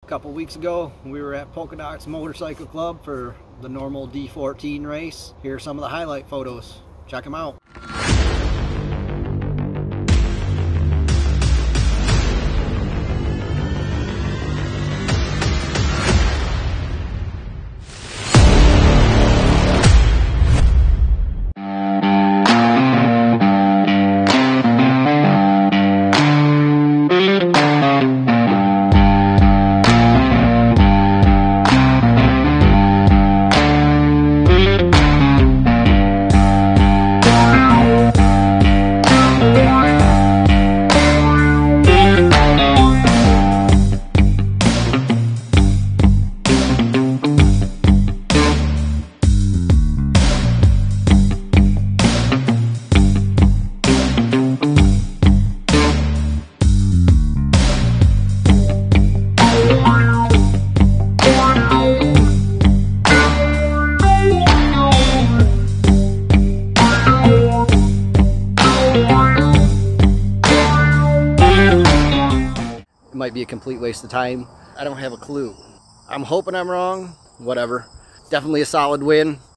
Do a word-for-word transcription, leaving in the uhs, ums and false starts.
couple weeks ago we were at Polka Dots Motorcycle Club for the normal D fourteen race. Here are some of the highlight photos. Check them out. Might be a complete waste of time. I don't have a clue. I'm hoping I'm wrong. Whatever. Definitely a solid win.